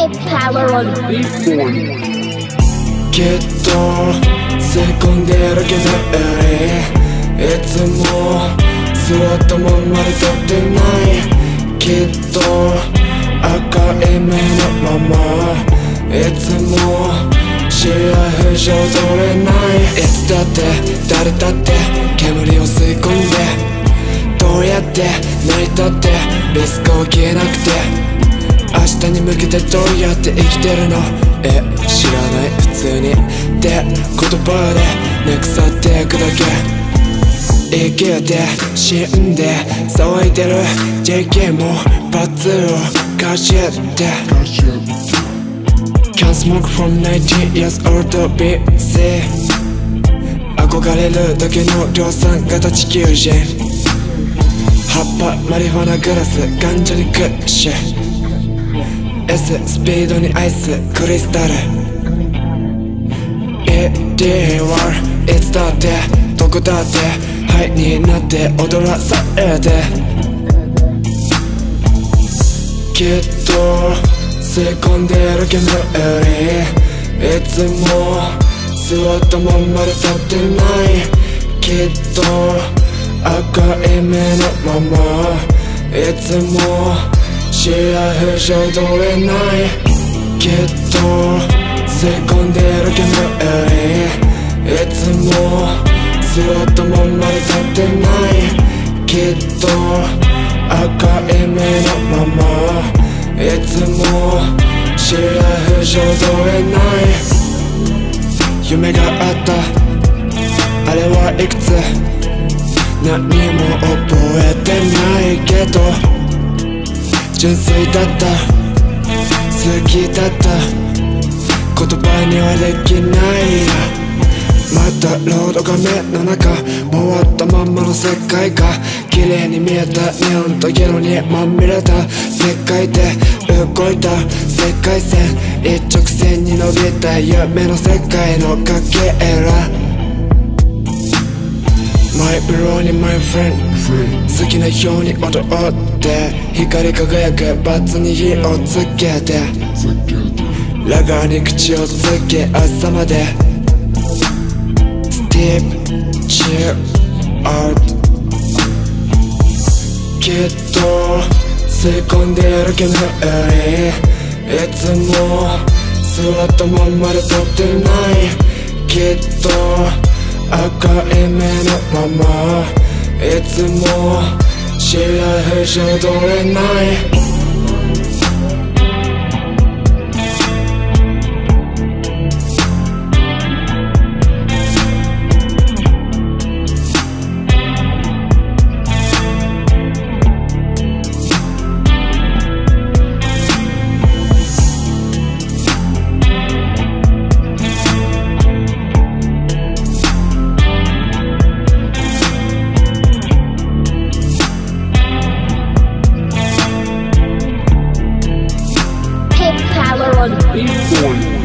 Power on beat boy. きっと吸い込んでるけどいつも座ったまんまで立ってないきっと赤い目のままいつもシラフ上取れないいつだって誰だって煙を吸い込んでどうやって泣いたってリスクを消えなくて明日に向けてどうやって生きてるの知らない普通にって言葉で抜き去っていくだけ生きて死んで騒いでる JK もバツをかじって Can't smoke from 19 years old BC 憧れるだけの量産型地球人葉っぱマリファナグラスガンジャにクッシュS スピードにアイスクリスタル ED はいつだってどこだってハイになって踊らされてきっと吸い込んでる煙いつも座ったまんまで立ってないきっと赤い目のままいつもシラフ上取れないきっと吸い込んでる煙いつも座ったまんまで立ってないきっと赤い目のままいつもシラフ上取れない夢があったあれはいくつ何も覚えてないけど純粋だった好きだった言葉にはできないまたロード画面の中回ったまんまの世界が綺麗に見えたネオンとゲロにまみれた世界で動いた世界線一直線に伸びた夢の世界のかけらマイブローにマイフレンド好きなように踊って光り輝くバツに火をつけてラガーに口をつけ朝までスティープチルアウトきっと吸い込んでる煙いつも座ったまんまで立ってないきっと赤い目のままいつもシラフ上取れない Power on beat boy.